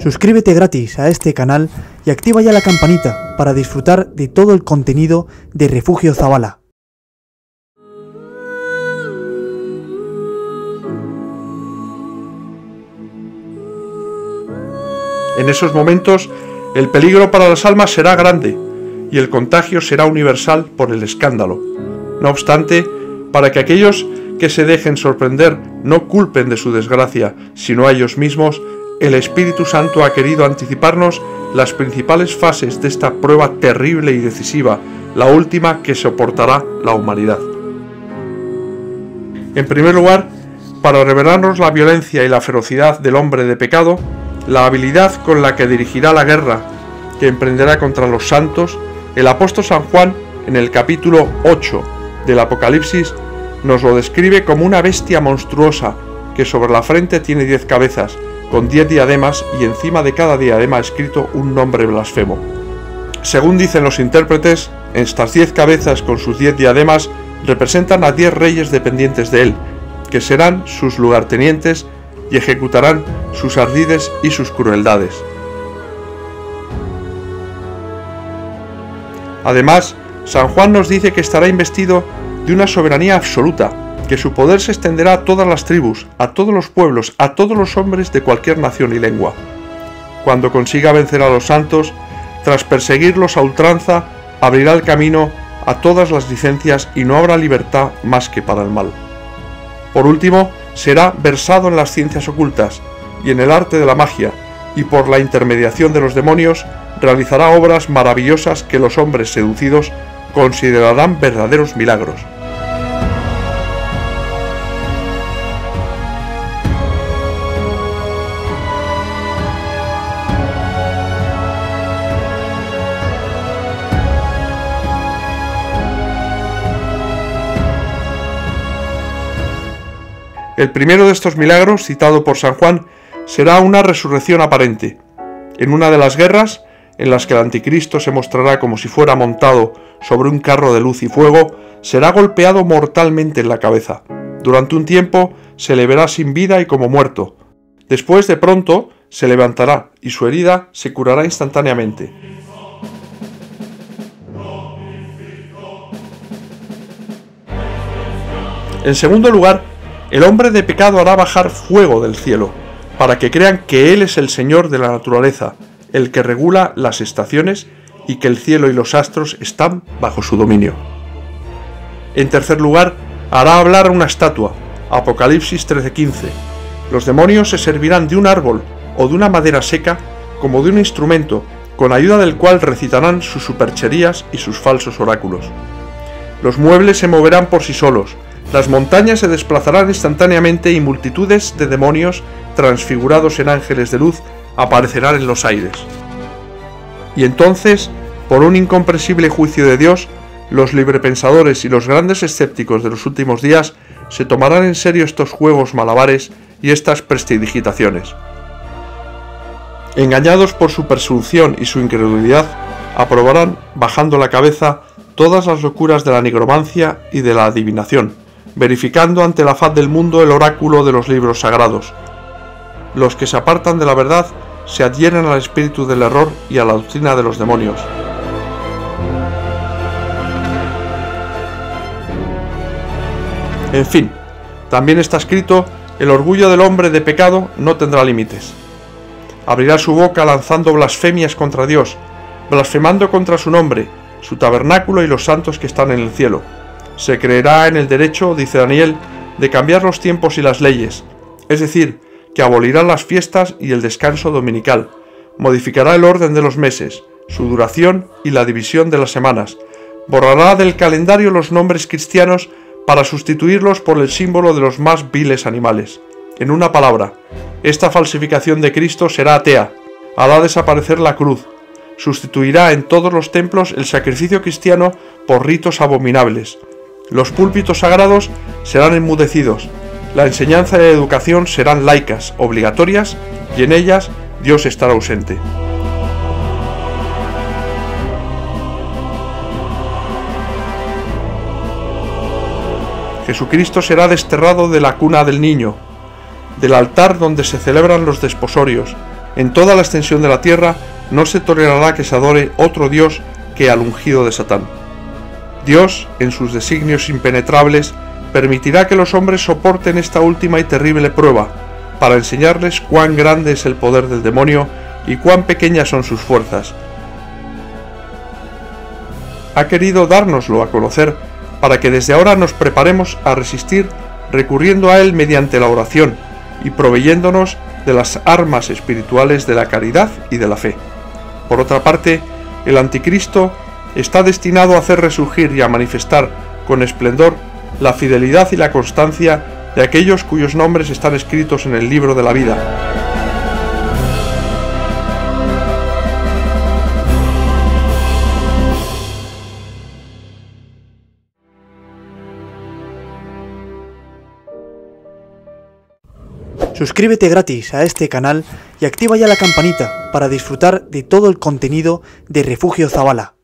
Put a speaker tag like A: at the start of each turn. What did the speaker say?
A: Suscríbete gratis a este canal y activa ya la campanita para disfrutar de todo el contenido de Refugio Zabala.
B: En esos momentos, el peligro para las almas será grande y el contagio será universal por el escándalo. No obstante, para que aquellos que se dejen sorprender no culpen de su desgracia, sino a ellos mismos, el Espíritu Santo ha querido anticiparnos las principales fases de esta prueba terrible y decisiva, la última que soportará la humanidad. En primer lugar, para revelarnos la violencia y la ferocidad del hombre de pecado, la habilidad con la que dirigirá la guerra que emprenderá contra los santos, el apóstol San Juan, en el capítulo 8 del Apocalipsis, nos lo describe como una bestia monstruosa que sobre la frente tiene 10 cabezas, con 10 diademas y encima de cada diadema escrito un nombre blasfemo. Según dicen los intérpretes, estas 10 cabezas con sus 10 diademas representan a 10 reyes dependientes de él, que serán sus lugartenientes y ejecutarán sus ardides y sus crueldades. Además, San Juan nos dice que estará investido de una soberanía absoluta, que su poder se extenderá a todas las tribus, a todos los pueblos, a todos los hombres de cualquier nación y lengua. Cuando consiga vencer a los santos, tras perseguirlos a ultranza, abrirá el camino a todas las licencias y no habrá libertad más que para el mal. Por último, será versado en las ciencias ocultas y en el arte de la magia, y por la intermediación de los demonios realizará obras maravillosas que los hombres seducidos considerarán verdaderos milagros. El primero de estos milagros, citado por San Juan, será una resurrección aparente. En una de las guerras, en las que el anticristo se mostrará como si fuera montado sobre un carro de luz y fuego, será golpeado mortalmente en la cabeza. Durante un tiempo se le verá sin vida y como muerto. Después, de pronto, se levantará y su herida se curará instantáneamente. En segundo lugar, el hombre de pecado hará bajar fuego del cielo, para que crean que Él es el Señor de la naturaleza, el que regula las estaciones y que el cielo y los astros están bajo su dominio. En tercer lugar, hará hablar a una estatua, Apocalipsis 13:15. Los demonios se servirán de un árbol o de una madera seca como de un instrumento, con ayuda del cual recitarán sus supercherías y sus falsos oráculos. Los muebles se moverán por sí solos, las montañas se desplazarán instantáneamente y multitudes de demonios, transfigurados en ángeles de luz, aparecerán en los aires. Y entonces, por un incomprensible juicio de Dios, los librepensadores y los grandes escépticos de los últimos días se tomarán en serio estos juegos malabares y estas prestidigitaciones. Engañados por su presunción y su incredulidad, aprobarán, bajando la cabeza, todas las locuras de la nigromancia y de la adivinación, verificando ante la faz del mundo el oráculo de los libros sagrados. Los que se apartan de la verdad se adhieren al espíritu del error y a la doctrina de los demonios. En fin, también está escrito: el orgullo del hombre de pecado no tendrá límites. Abrirá su boca lanzando blasfemias contra Dios, blasfemando contra su nombre, su tabernáculo y los santos que están en el cielo. Se creerá en el derecho, dice Daniel, de cambiar los tiempos y las leyes, es decir, que abolirá las fiestas y el descanso dominical, modificará el orden de los meses, su duración y la división de las semanas, borrará del calendario los nombres cristianos para sustituirlos por el símbolo de los más viles animales. En una palabra, esta falsificación de Cristo será atea, hará desaparecer la cruz, sustituirá en todos los templos el sacrificio cristiano por ritos abominables. Los púlpitos sagrados serán enmudecidos, la enseñanza y la educación serán laicas, obligatorias, y en ellas Dios estará ausente. Jesucristo será desterrado de la cuna del niño, del altar donde se celebran los desposorios, En toda la extensión de la tierra no se tolerará que se adore otro Dios que al ungido de Satán. Dios, en sus designios impenetrables, permitirá que los hombres soporten esta última y terrible prueba, para enseñarles cuán grande es el poder del demonio y cuán pequeñas son sus fuerzas. Ha querido dárnoslo a conocer para que desde ahora nos preparemos a resistir recurriendo a él mediante la oración y proveyéndonos de las armas espirituales de la caridad y de la fe. Por otra parte, el anticristo está destinado a hacer resurgir y a manifestar con esplendor la fidelidad y la constancia de aquellos cuyos nombres están escritos en el libro de la vida.
A: Suscríbete gratis a este canal y activa ya la campanita para disfrutar de todo el contenido de Refugio Zabala.